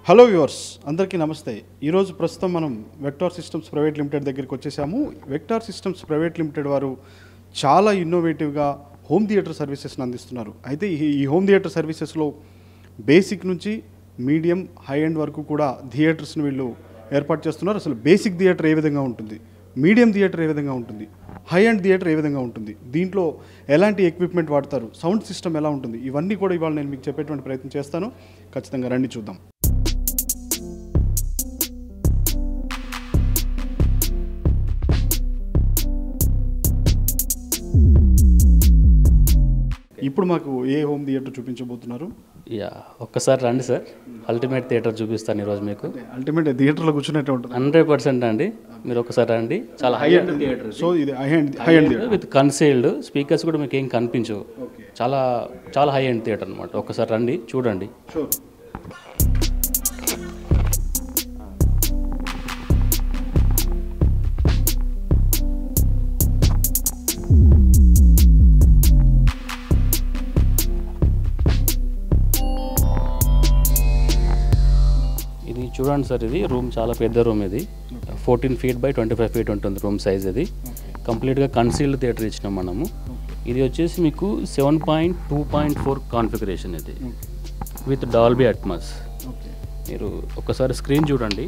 Hello viewers అందరికీ నమస్తే. ఈరోజు ప్రస్తుతం మనం వెక్టార్ సిస్టమ్స్ ప్రైవేట్ లిమిటెడ్ దగ్గరికి వచ్చేసాము. వెక్టార్ సిస్టమ్స్ ప్రైవేట్ లిమిటెడ్ వారు చాలా ఇన్నోవేటివ్గా హోమ్ థియేటర్ సర్వీసెస్ని అందిస్తున్నారు. అయితే ఈ హోమ్ థియేటర్ సర్వీసెస్లో బేసిక్ నుంచి మీడియం హై ఎండ్ వరకు కూడా థియేటర్స్ని వీళ్ళు ఏర్పాటు చేస్తున్నారు. అసలు బేసిక్ థియేటర్ ఏ విధంగా ఉంటుంది, మీడియం థియేటర్ ఏ విధంగా ఉంటుంది, హై ఎండ్ థియేటర్ ఏ విధంగా ఉంటుంది, దీంట్లో ఎలాంటి ఎక్విప్మెంట్ వాడతారు, సౌండ్ సిస్టమ్ ఎలా ఉంటుంది, ఇవన్నీ కూడా ఇవాళ నేను మీకు చెప్పేటువంటి ప్రయత్నం చేస్తాను. ఖచ్చితంగా రండి చూద్దాం. ఇప్పుడు మాకు ఏ హోమ్ థియేటర్ చూపించబోతున్నారు? ఒక్కసారి రండి సార్, అల్టిమేట్ థియేటర్ చూపిస్తాను ఈరోజు మీకు. అల్టిమేట్ థియేటర్లో కూర్చున్నట్టే ఉంటుంది. 100% అండి, మీరు ఒకసారి రండి. చాలా హై ఎండ్ థియేటర్. సో ఇది high end with concealed speakers కూడా మీకు ఏం కనిపించవు. చాలా చాలా హై ఎండ్ థియేటర్ అనమాట. ఒకసారి రండి చూడండి. చూడండి సార్, ఇది రూమ్ చాలా పెద్ద రూమ్. ఇది 14 feet by 25 feet ఉంటుంది రూమ్ సైజ్. ఇది కంప్లీట్గా కన్సీల్డ్ థియేటర్ ఇచ్చినాం మనము. ఇది వచ్చేసి మీకు 7.2.4 కాన్ఫిగరేషన్. ఇది విత్ డాల్బీ అట్మాస్. మీరు ఒకసారి స్క్రీన్ చూడండి.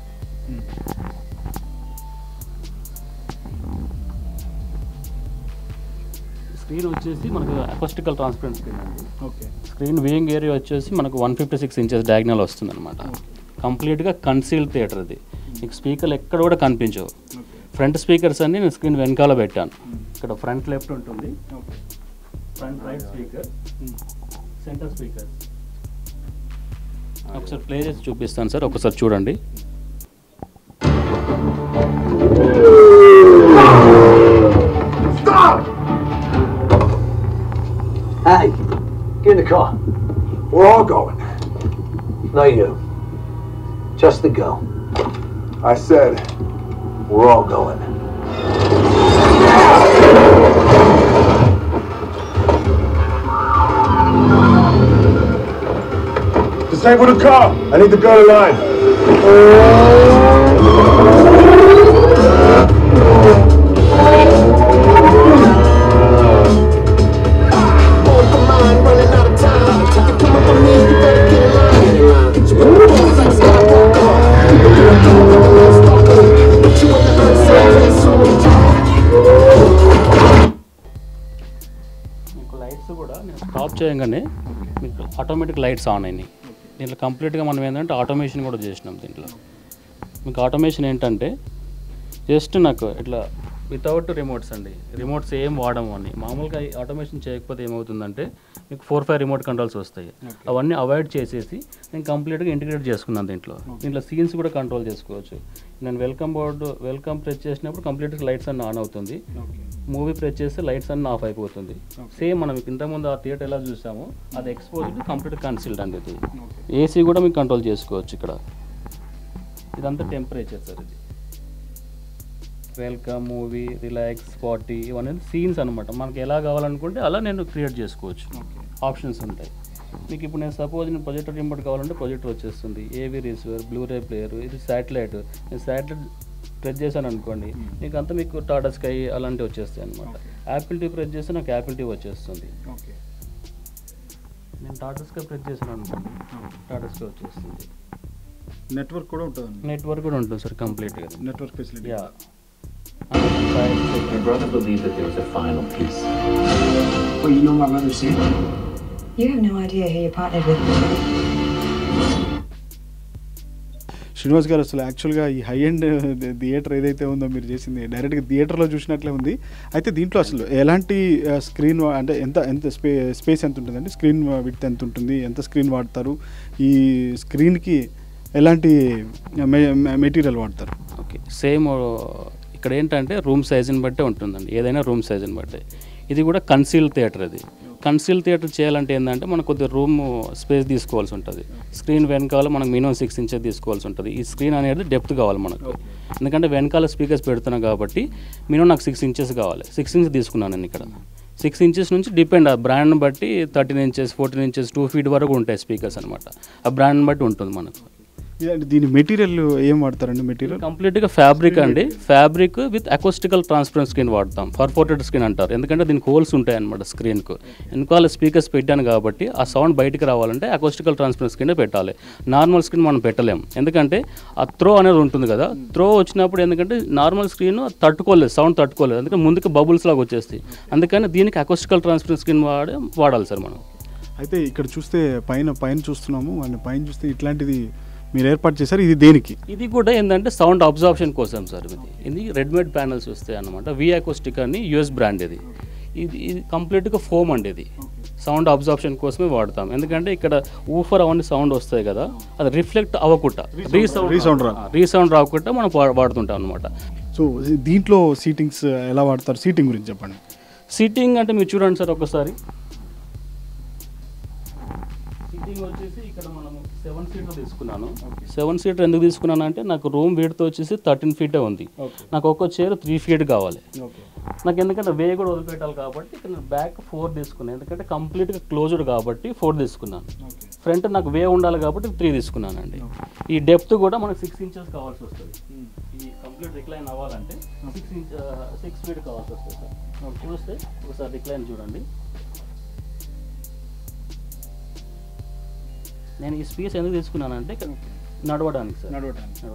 స్క్రీన్ వచ్చేసి మనకు అకోస్టికల్ ట్రాన్స్పరెంట్ స్క్రీన్ అండి. స్క్రీన్ వ్యూయింగ్ ఏరియా వచ్చేసి మనకు 156 inches డయాగ్నల్ వస్తుంది అనమాట. కంప్లీట్గా కన్సీల్డ్ థియేటర్. ఇది మీకు స్పీకర్లు ఎక్కడ కూడా కనిపించవు. ఫ్రంట్ స్పీకర్స్ అన్ని నేను స్క్రీన్ వెనకాల పెట్టాను. ఇక్కడ ఫ్రంట్ లెఫ్ట్ ఉంటుంది, front right speaker, centre speaker. ఒకసారి ప్లే చేసి చూపిస్తాను సార్, ఒకసారి చూడండి. Hey, get in the car. We're all going. No, you. Just the girl. I said, we're all going. disable the car. I need the girl alive. Lights కూడా నేను stop చేయగానే మీకు automatic lights on అయినాయి. దీంట్లో కంప్లీట్గా మనం ఏంటంటే automation కూడా చేసినాం. దీంట్లో మీకు ఆటోమేషన్ ఏంటంటే జస్ట్ నాకు ఇట్లా వితౌట్ రిమోట్స్ అండి. రిమోట్స్ ఏం వాడము అని. మామూలుగా ఆటోమేషన్ చేయకపోతే ఏమవుతుందంటే మీకు 4-5 రిమోట్ కంట్రోల్స్ వస్తాయి. అవన్నీ అవాయిడ్ చేసేసి నేను కంప్లీట్గా ఇంటిగ్రేట్ చేసుకున్నాను. దీంట్లో సీన్స్ కూడా కంట్రోల్ చేసుకోవచ్చు. నేను వెల్కమ్ ప్రెస్ చేసినప్పుడు కంప్లీట్గా లైట్స్ అన్నీ ఆన్ అవుతుంది. మూవీ ప్రెస్ చేస్తే లైట్స్ అన్నీ ఆఫ్ అయిపోతుంది. సేమ్ మనం ఇంతకుముందు ఆ థియేటర్ ఎలా చూసామో అది ఎక్స్పోజ్డ్ కంప్లీట్ కన్సీల్డ్ అండి. ఇది ఏసీ కూడా మీకు కంట్రోల్ చేసుకోవచ్చు. ఇక్కడ ఇదంతా టెంపరేచర్ సార్. ఇది వెల్కమ్, మూవీ, రిలాక్స్, పార్టీ, ఇవన్నీ సీన్స్ అనమాట. మనకి ఎలా కావాలనుకుంటే అలా నేను క్రియేట్ చేసుకోవచ్చు. ఆప్షన్స్ ఉంటాయి మీకు. ఇప్పుడు నేను సపోజ్ నేను ప్రొజెక్టర్ రిమోట్ కావాలంటే ప్రొజెక్టర్ వచ్చేస్తుంది. ఏవీ రిసీవర్, బ్లూరే ప్లేయర్, ఇది శాటిలైట్. నేను శాటిలైట్ ప్రెస్ చేశాను అనుకోండి, మీకు అంతా మీకు టాటా స్కై అలాంటివి వచ్చేస్తాయి అనమాట. యాపిల్ టీ ప్రెస్ చేస్తే నాకు యాపిల్ టీ వచ్చేస్తుంది. నేను టాటా స్కై ప్రెస్ చేశాను అనుకోండి, టాటా స్కై వచ్చేస్తుంది. నెట్వర్క్ కూడా ఉంటుంది. నెట్వర్క్ కూడా ఉంటుంది సార్ కంప్లీట్గా. Network facility. My brother believed that there was a final piece. Well, you know my brother Sam? You have no idea who you partnered with. Srinivas గారు, అసలు యాక్చువల్గా ఈ హై ఎండ్ థియేటర్ ఏదైతే ఉందో మీరు చేసింది డైరెక్ట్గా థియేటర్లో చూసినట్లే ఉంది. అయితే దీంట్లో అసలు ఎలాంటి స్క్రీన్ అంటే ఎంత స్పేస్ ఎంత ఉంటుందండి? స్క్రీన్ విడ్త్ ఎంత ఉంటుంది? ఎంత స్క్రీన్ వాడతారు? ఈ స్క్రీన్కి ఎలాంటి మెటీరియల్ వాడతారు? ఓకే, సేమ్ ఇక్కడ ఏంటంటే రూమ్ సైజుని బట్టే ఉంటుందండి. ఏదైనా రూమ్ సైజుని బట్టే. ఇది కూడా కన్సీల్డ్ థియేటర్. ఇది కన్సీల్డ్ థియేటర్ చేయాలంటే ఏంటంటే మనకు కొద్దిగా రూమ్ స్పేస్ తీసుకోవాల్సి ఉంటుంది. స్క్రీన్ వెనకాల మనకు మినిమం 6 inches తీసుకోవాల్సి ఉంటుంది. ఈ స్క్రీన్ అనేది డెప్త్ కావాలి మనకు. ఎందుకంటే వెనకాల స్పీకర్స్ పెడుతున్నాం కాబట్టి మినిమం నాకు 6 inches కావాలి. 6 inches తీసుకున్నాను నేను ఇక్కడ. 6 inches నుంచి డిపెండ్ ఆ బ్రాండ్ని బట్టి 13 inches 14 inches 2 feet వరకు ఉంటాయి స్పీకర్స్ అనమాట. ఆ బ్రాండ్ని బట్టి ఉంటుంది మనకు. దీని మెటీరియల్ ఏం వాడతారండి? మెటీరియల్ కంప్లీట్గా ఫ్యాబ్రిక్ అండి. Fabric with acoustical transparent screen వాడతాం. పర్ఫోర్టెడ్ స్క్రీన్ అంటారు, ఎందుకంటే దీనికి హోల్స్ ఉంటాయి అనమాట స్క్రీన్కు. వెనకాల స్పీకర్స్ పెట్టాను కాబట్టి ఆ సౌండ్ బయటికి రావాలంటే అకోస్టికల్ ట్రాన్స్పరెంట్ స్క్రీన్ పెట్టాలి. నార్మల్ స్క్రీన్ మనం పెట్టలేం, ఎందుకంటే ఆ త్రో అనేది ఉంటుంది కదా. త్రో వచ్చినప్పుడు ఎందుకంటే నార్మల్ స్క్రీన్ తట్టుకోలేదు, సౌండ్ తట్టుకోలేదు, అందుకని ముందుకు బబుల్స్ లాగా వచ్చేస్తాయి. అందుకని దీనికి అకోస్టికల్ ట్రాన్స్పరెంట్ స్క్రీన్ వాడాలి సార్ మనం. అయితే ఇక్కడ చూస్తే పైన చూస్తున్నాము, అండ్ పైన చూస్తే ఇట్లాంటిది మీరు ఏర్పాటు చేశారు. ఇది దేనికి? ఇది కూడా ఏంటంటే సౌండ్ అబ్జార్ప్షన్ కోసం సార్. ఇది రెడీమేడ్ ప్యానల్స్ వస్తాయి అన్నమాట. వి అకోస్టిక్ అని యూఎస్ బ్రాండ్. ఇది కంప్లీట్గా ఫోమ్ అండి. ఇది సౌండ్ అబ్జార్ప్షన్ కోసమే వాడతాం, ఎందుకంటే ఇక్కడ ఊఫర్ అవన్నీ సౌండ్ వస్తాయి కదా, అది రిఫ్లెక్ట్ అవ్వకుండా రీసౌండ్ రాకుండా మనం వాడుతుంటాం అనమాట. సో దీంట్లో సీటింగ్స్ ఎలా వాడతారు? సీటింగ్ గురించి చెప్పండి. సీటింగ్ అంటే మీరు చూడండి సార్ ఒకసారి. సీటింగ్ వచ్చేసి ఇక్కడ మనము 7 సీటర్ తీసుకున్నాను. 7 సీటర్ ఎందుకు తీసుకున్నాను అంటే నాకు రూమ్ వీడ్తో వచ్చేసి 13 ఫీటే ఉంది. నాకు ఒక్కో చైర్ 3 ఫీట్ కావాలి నాకు, ఎందుకంటే వే కూడా వదిలిపెట్టాలి కాబట్టి ఇక్కడ బ్యాక్ 4 తీసుకున్నాను, ఎందుకంటే కంప్లీట్గా క్లోజ్డ్ కాబట్టి 4 తీసుకున్నాను. ఫ్రంట్ నాకు వే ఉండాలి కాబట్టి 3 తీసుకున్నానండి. ఈ డెప్త్ కూడా మనకు 6 ఇంచెస్ కావాల్సి వస్తుంది. ఈ కంప్లీట్ రిక్లైన్ అవ్వాలంటే 6 ఫీట్ కావాల్సి వస్తుంది సార్. చూస్తే ఒకసారి రిక్లైన్ చూడండి. నేను ఈ స్పేస్ ఎందుకు తీసుకున్నానంటే నడవడానికి సార్, నడవడానికి.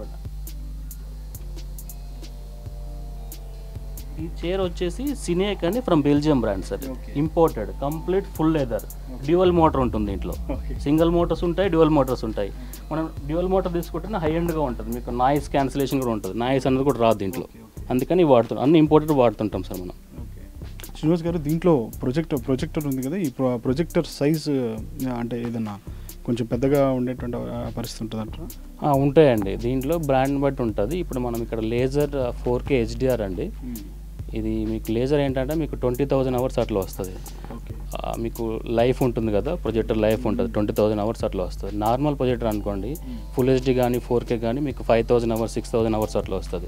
ఈ చైర్ వచ్చేసి సినేక్ అని from Belgium brand sir, imported, complete full leather, dual motor ఉంటుంది దీంట్లో. సింగిల్ మోటార్స్ ఉంటాయి, డ్యూయల్ మోటార్స్ ఉంటాయి. మనం డ్యూయల్ మోటార్ తీసుకుంటే హై ఎండ్గా ఉంటుంది, మీకు నాయిస్ క్యాన్సిలేషన్ కూడా ఉంటుంది, నాయిస్ అనేది కూడా రాదు దీంట్లో. అందుకని వాడుతున్నాం, అన్ని ఇంపోర్టెడ్ వాడుతుంటాం సార్ మనం. శ్రీనివాస్ గారు, దీంట్లో ప్రొజెక్టర్ ఉంది కదా, ఈ ప్రొజెక్టర్ సైజ్ అంటే ఏదన్నా కొంచెం పెద్దగా ఉండేటువంటి పరిస్థితి ఉంటుంది అంటారా? ఉంటాయండి, దీంట్లో బ్రాండ్ బట్టి ఉంటుంది. ఇప్పుడు మనం ఇక్కడ లేజర్ 4K HDR అండి. ఇది మీకు లేజర్ ఏంటంటే మీకు 20,000 అవర్స్ అట్లా వస్తుంది. మీకు లైఫ్ ఉంటుంది కదా, ప్రొజెక్టర్ లైఫ్ ఉంటుంది, 20,000 అవర్స్ అట్లా వస్తుంది. నార్మల్ ప్రొజెక్టర్ అనుకోండి ఫుల్ HD కానీ 4K కానీ మీకు 5,000 అవర్స్ 6,000 అవర్స్ అట్లా వస్తుంది.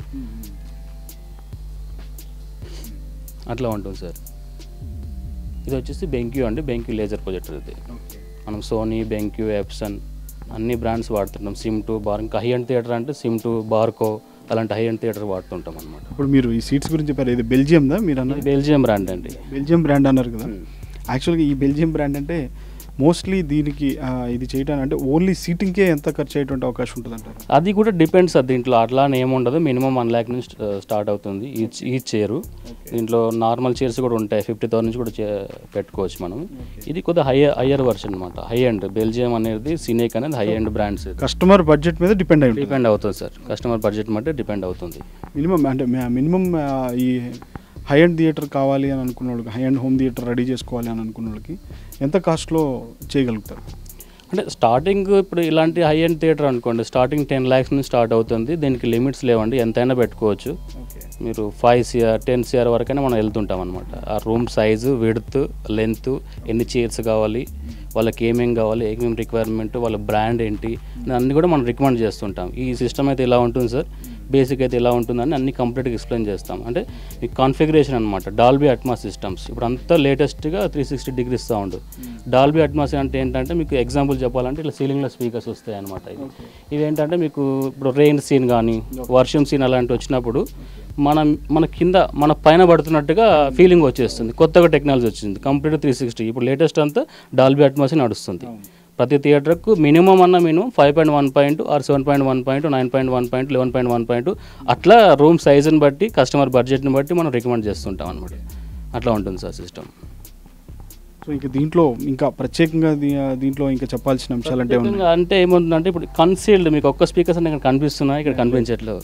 అట్లా ఉంటుంది సార్. ఇది వచ్చేసి బెంక్యూ అండి, బెంక్యూ లేజర్ ప్రొజెక్టర్. ఇది మనం సోనీ, బెంక్యూ, ఎప్సన్ అన్ని బ్రాండ్స్ వాడుతుంటాం. సిమ్2 బార్, ఇంకా హై అండ్ థియేటర్ అంటే సిమ్2, బార్కో అలాంటి హై అండ్ థియేటర్ వాడుతుంటాం అనమాట. ఇప్పుడు మీరు ఈ సీట్స్ గురించి చెప్పారు, ఇది బెల్జియందా మీరు అన్నారు? బెల్జియం బ్రాండ్ అండి. బెల్జియం బ్రాండ్ అన్నారు కదా. యాక్చువల్గా ఈ బెల్జియం బ్రాండ్ అంటే మోస్ట్లీ దీనికి ఇది చేయడానికి అంటే ఓన్లీ సీటింగ్కే ఎంత ఖర్చు అయ్యేటువంటి అవకాశం ఉంటుంది అంటారు? అది కూడా డిపెండ్స్ సార్, దీంట్లో అట్లా అని ఏముండదు. మినిమం 1 lakh నుంచి స్టార్ట్ అవుతుంది ఈ చైరు. దీంట్లో నార్మల్ చైర్స్ కూడా ఉంటాయి, 50,000 నుంచి కూడా పెట్టుకోవచ్చు మనం. ఇది కొద్దిగా హయ్యర్ వర్షన్ అనమాట, హై ఎండ్. బెల్జియం అనేది సినేక్ అనేది high end brands. Customer budget మీద డిపెండ్ అవుతుంది సార్, కస్టమర్ బడ్జెట్ మీద డిపెండ్ అవుతుంది. మినిమం అంటే మినిమం ఈ హై అండ్ థియేటర్ కావాలి అని అనుకున్న వాళ్ళకి, high end home theatre ready చేసుకోవాలి అని అనుకున్న వాళ్ళకి ఎంత కాస్ట్లో చేయగలుగుతారు? అంటే స్టార్టింగ్ ఇప్పుడు ఇలాంటి హై అండ్ థియేటర్ అనుకోండి, స్టార్టింగ్ 10 lakhs నుంచి స్టార్ట్ అవుతుంది. దీనికి లిమిట్స్ లేవండి, ఎంతైనా పెట్టుకోవచ్చు. మీరు 5 CR 10 CR వరకైనా మనం వెళ్తుంటాం అనమాట. ఆ రూమ్ సైజు, విడ్త్, లెంత్, ఎన్ని చైర్స్ కావాలి, వాళ్ళకి ఏమేమి కావాలి, ఏమేమి రిక్వైర్మెంట్, వాళ్ళ బ్రాండ్ ఏంటి అన్నీ కూడా మనం రికమెండ్ చేస్తుంటాం. ఈ సిస్టమ్ అయితే ఇలా ఉంటుంది సార్, బేసిక్ అయితే ఇలా ఉంటుందని అన్ని కంప్లీట్గా ఎక్స్ప్లెయిన్ చేస్తాం. అంటే ఈ కాన్ఫిగరేషన్ అనమాట, డాల్బీ అట్మాస్ సిస్టమ్స్. ఇప్పుడు అంతా లేటెస్ట్గా 360 degrees సౌండ్. డాల్బీ అట్మాస్ అంటే ఏంటంటే మీకు ఎగ్జాంపుల్ చెప్పాలంటే ఇట్లా సీలింగ్లో స్పీకర్స్ వస్తాయి అనమాట. ఇవి ఏంటంటే మీకు ఇప్పుడు రెయిన్ సీన్ కానీ వర్షం సీన్ అలాంటివి వచ్చినప్పుడు మన కింద మన పైన పడుతున్నట్టుగా ఫీలింగ్ వచ్చేస్తుంది. కొత్తగా టెక్నాలజీ వచ్చింది, కంప్లీట్ 360. ఇప్పుడు లేటెస్ట్ అంతా డాల్బీ అట్మాస్ నడుస్తుంది. ప్రతి థియేటర్కు మినిమం 5.1 ఆర్ 7.1, 9.1, 11.1 అట్లా రూమ్ సైజుని బట్టి, కస్టమర్ బడ్జెట్ని బట్టి మనం రికమెండ్ చేస్తుంటాం అనమాట. అట్లా ఉంటుంది సార్ సిస్టమ్. సో ఇంకా దీంట్లో ఇంకా ప్రత్యేకంగా దీంట్లో ఇంకా చెప్పాల్సిన అంశాలు అంటే ఏముంటుందంటే ఇప్పుడు కన్సీల్డ్ మీకు ఒక్క స్పీకర్స్ అంటే ఇక్కడ కనిపిస్తున్నాయి, ఇక్కడ కనిపించట్లేదు.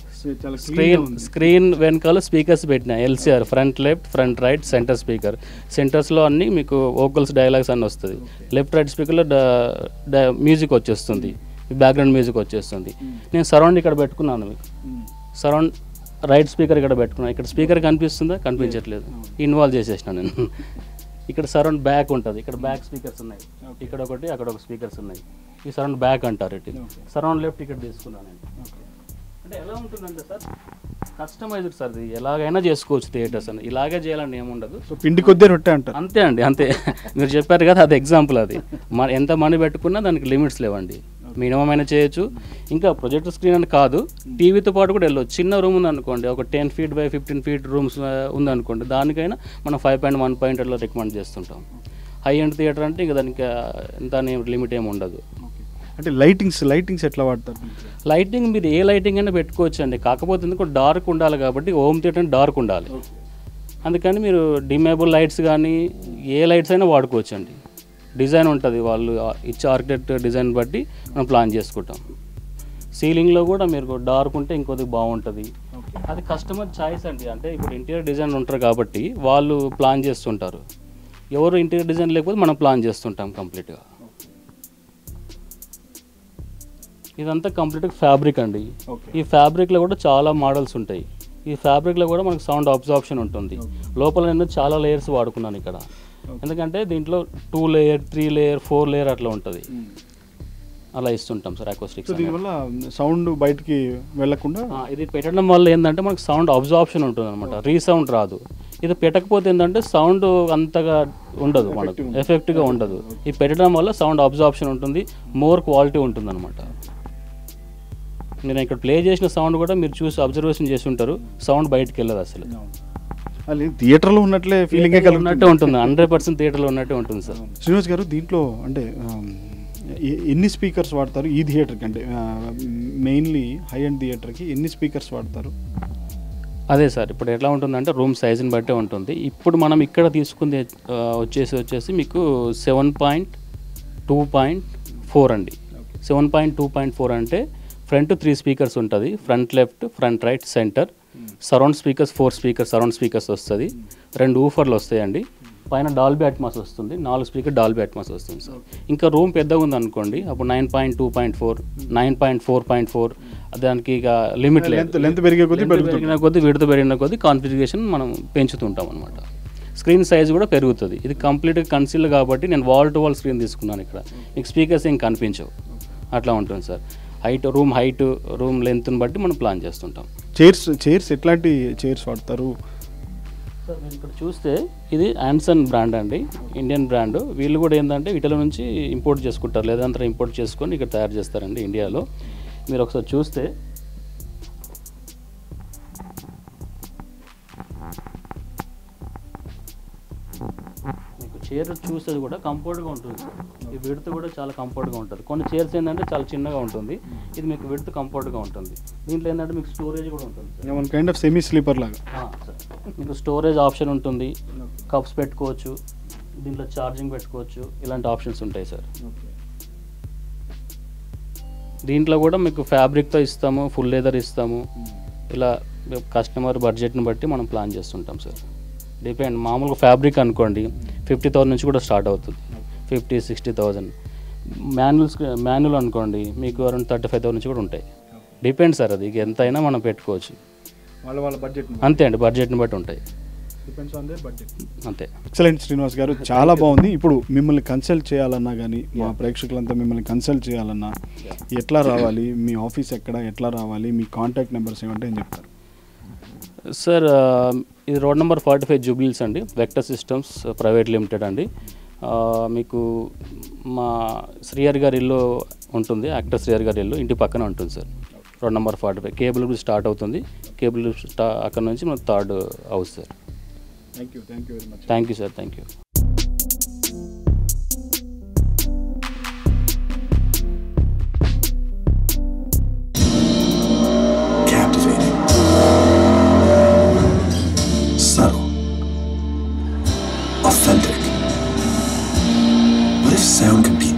స్క్రీన్ వెనకాల స్పీకర్స్ పెట్టినా, LCR front left, front right, centre speaker. సెంటర్స్లో అన్ని మీకు వోకల్స్, డైలాగ్స్ అన్నీ వస్తుంది. లెఫ్ట్ రైట్ స్పీకర్లో మ్యూజిక్ వచ్చేస్తుంది, బ్యాక్గ్రౌండ్ మ్యూజిక్ వచ్చేస్తుంది. నేను సరౌండ్ ఇక్కడ పెట్టుకున్నాను, మీకు సరౌండ్ రైట్ స్పీకర్ ఇక్కడ పెట్టుకున్నాను. ఇక్కడ స్పీకర్ కనిపిస్తుందా? కనిపించట్లేదు, ఇన్వాల్వ్ చేసేసిన నేను. ఇక్కడ సరౌండ్ బ్యాక్ ఉంటుంది, ఇక్కడ బ్యాక్ స్పీకర్స్ ఉన్నాయి, ఇక్కడ ఒకటి, అక్కడ ఒక స్పీకర్స్ ఉన్నాయి. ఈ సరౌండ్ బ్యాక్ అంటారు. ఇటు సరౌండ్ లెఫ్ట్ ఇక్కడ తీసుకున్నాను నేను. అంటే ఎలా ఉంటుందంటే సార్ కస్టమైజ్డ్ సార్, ఇది ఎలాగైనా చేసుకోవచ్చు థియేటర్స్ అని, ఇలాగే చేయాలని ఏముండదు. సో పిండి కొద్దే రొట్టె అంటారు. అంతే అండి, అంతే. మీరు చెప్పారు కదా, అది ఎగ్జాంపుల్. అది ఎంత మనీ పెట్టుకున్నా దానికి లిమిట్స్ లేవండి. మినిమం అయినా చేయొచ్చు. ఇంకా ప్రొజెక్టర్ స్క్రీన్ అని కాదు, టీవీతో పాటు కూడా వెళ్ళొచ్చు. చిన్న రూమ్ ఉందనుకోండి, ఒక 10 feet by 15 feet రూమ్స్ ఉందనుకోండి, దానికైనా మనం 5.1 అట్లా రికమెండ్ చేస్తుంటాం. హై ఎండ్ థియేటర్ అంటే ఇంకా దానికి దాని లిమిట్ ఏమి ఉండదు. అంటే లైటింగ్స్ ఎట్లా వాడతారు? లైటింగ్ మీరు ఏ లైటింగ్ అయినా పెట్టుకోవచ్చు అండి, కాకపోతే ఎందుకు డార్క్ ఉండాలి కాబట్టి హోమ్ థియేటర్ అంటే డార్క్ ఉండాలి. అందుకని మీరు డిమేబుల్ లైట్స్ కానీ ఏ లైట్స్ అయినా వాడుకోవచ్చు అండి. డిజైన్ ఉంటుంది, వాళ్ళు ఇచ్చే ఆర్కిటెక్ట్ డిజైన్ బట్టి మనం ప్లాన్ చేసుకుంటాం. సీలింగ్లో కూడా మీరు డార్క్ ఉంటే ఇంకొద్దిగా బాగుంటుంది. అది కస్టమర్ చాయిస్ అండి. అంటే ఇప్పుడు ఇంటీరియర్ డిజైన్ ఉంటారు కాబట్టి వాళ్ళు ప్లాన్ చేస్తుంటారు. ఎవరు ఇంటీరియర్ డిజైన్ లేకపోతే మనం ప్లాన్ చేస్తుంటాం కంప్లీట్గా. ఇదంతా కంప్లీట్గా ఫ్యాబ్రిక్ అండి. ఈ ఫ్యాబ్రిక్లో కూడా చాలా మోడల్స్ ఉంటాయి. ఈ ఫ్యాబ్రిక్లో కూడా మనకు సౌండ్ అబ్జార్ప్షన్ ఉంటుంది. లోపల నేను చాలా లేయర్స్ వాడుకున్నాను ఇక్కడ, ఎందుకంటే దీంట్లో 2 layer 3 layer 4 layer అట్లా ఉంటుంది. అలా ఇస్తుంటాం సార్ అకోస్టిక్స్. దీనివల్ల సౌండ్ బయటికి వెళ్ళకుండా ఇది పెట్టడం వల్ల ఏంటంటే మనకు సౌండ్ అబ్జార్ప్షన్ ఉంటుంది అనమాట, రీసౌండ్ రాదు. ఇది పెట్టకపోతే ఏంటంటే సౌండ్ అంతగా ఉండదు, మనకు ఎఫెక్ట్గా ఉండదు. ఇది పెట్టడం వల్ల సౌండ్ అబ్జార్ప్షన్ ఉంటుంది, మోర్ క్వాలిటీ ఉంటుంది అనమాట. నేను ఇక్కడ ప్లే చేసిన సౌండ్ కూడా మీరు చూసి అబ్జర్వేషన్ చేసి ఉంటారు, సౌండ్ బయటకు వెళ్ళదు అసలు. థియేటర్లో ఉన్నట్లే ఫీలింగ్ ఉన్నట్టే ఉంటుంది, 100% థియేటర్లో ఉన్నట్టే ఉంటుంది సార్. శ్రీనివాస్ గారు, దీంట్లో అంటే ఎన్ని స్పీకర్స్ వాడతారు ఈ థియేటర్కి? అంటే మెయిన్లీ హై ఎండ్ థియేటర్కి ఎన్ని స్పీకర్స్ వాడతారు? అదే సార్, ఇప్పుడు ఎట్లా ఉంటుందంటే రూమ్ సైజుని బట్టే ఉంటుంది. ఇప్పుడు మనం ఇక్కడ తీసుకుంది వచ్చేసి మీకు 7.2.4 అండి. 7.2.4 అంటే ఫ్రంట్ 3 స్పీకర్స్ ఉంటుంది, front left, front right, centre. Surround speakers 4 speakers surround speakers వస్తుంది, 2 ఊఫర్లు వస్తాయండి. పైన డాల్బీ అట్మాస్ వస్తుంది, 4 స్పీకర్ డాల్బీ అట్మాస్ వస్తుంది సార్. ఇంకా రూమ్ పెద్దగా ఉందనుకోండి, అప్పుడు 9.2.4, 9.4.4, దానికి ఇక లిమిట్ లేదు. లెంత్ పెరిగిన కొద్దీ విడత పెరిగిన కొద్దీ కాన్ఫిగరేషన్ మనం పెంచుతుంటాం అనమాట. స్క్రీన్ సైజ్ కూడా పెరుగుతుంది. ఇది కంప్లీట్గా కన్సీల్ కాబట్టి నేను వాల్ టు వాల్ స్క్రీన్ తీసుకున్నాను. ఇక్కడ మీకు స్పీకర్స్ ఏం కనిపించవు, అట్లా ఉంటుంది సార్. హైట్, రూమ్ లెంత్ని బట్టి మనం ప్లాన్ చేస్తుంటాం. చైర్స్ ఎట్లాంటి చైర్స్ వాడతారు సార్? మీరు ఇక్కడ చూస్తే ఇది యాన్సన్ బ్రాండ్ అండి, ఇండియన్ బ్రాండ్. వీళ్ళు కూడా ఏంటంటే ఇటలీ నుంచి ఇంపోర్ట్ చేసుకుంటారు, లేదంతా ఇంపోర్ట్ చేసుకొని ఇక్కడ తయారు చేస్తారండి ఇండియాలో. మీరు ఒకసారి చూస్తే మీకు చైర్ చూసేది కూడా కంఫర్ట్గా ఉంటుంది సార్. ఈ విడ్త్ కూడా చాలా కంఫర్ట్గా ఉంటుంది. కొన్ని చైర్స్ ఏంటంటే చాలా చిన్నగా ఉంటుంది, ఇది మీకు విడ్త్ కంఫర్ట్గా ఉంటుంది. దీంట్లో ఏంటంటే మీకు స్టోరేజ్ కూడా ఉంటుంది, కైండ్ ఆఫ్ సెమీ స్లీపర్ లాగా. మీకు స్టోరేజ్ ఆప్షన్ ఉంటుంది, కప్స్ పెట్టుకోవచ్చు, దీంట్లో ఛార్జింగ్ పెట్టుకోవచ్చు, ఇలాంటి ఆప్షన్స్ ఉంటాయి సార్. దీంట్లో కూడా మీకు ఫ్యాబ్రిక్తో ఇస్తాము, ఫుల్ లెదర్ ఇస్తాము. ఇలా కస్టమర్ బడ్జెట్ని బట్టి మనం ప్లాన్ చేస్తుంటాం సార్. డిపెండ్, మామూలుగా ఫ్యాబ్రిక్ అనుకోండి 50,000 నుంచి కూడా స్టార్ట్ అవుతుంది, 50-60,000. మాన్యువల్ అనుకోండి మీకు అరౌండ్ 35,000 నుంచి కూడా ఉంటాయి. డిపెండ్ సార్, అది ఎంతైనా మనం పెట్టుకోవచ్చు, వాళ్ళ బడ్జెట్ అంతే అండి, బడ్జెట్ని బట్టి ఉంటాయి, అంతే. ఎక్సలెంట్ శ్రీనివాస్ గారు, చాలా బాగుంది. ఇప్పుడు మిమ్మల్ని కన్సల్ట్ చేయాలన్నా కానీ, మా ప్రేక్షకులంతా మిమ్మల్ని కన్సల్ట్ చేయాలన్నా ఎట్లా రావాలి, మీ ఆఫీస్ ఎక్కడ, ఎట్లా రావాలి, మీ కాంటాక్ట్ నెంబర్స్ ఏమంటే ఏం చెప్తారు సార్? ఇది రోడ్ నెంబర్ 45 జూబ్లీస్ అండి, వెక్టర్ సిస్టమ్స్ ప్రైవేట్ లిమిటెడ్ అండి. మీకు మా శ్రీహరి గారి ఇల్లు ఉంటుంది, యాక్టర్ శ్రీహరి గారి ఇల్లు ఇంటి పక్కన ఉంటుంది sir. Road number 45 cable start అవుతుంది, కేబుల్ అక్కడ నుంచి మన 3rd house sir. Thank you very much. Thank you sir, thank you. Captivating. Subtle. Authentic. What if sound could be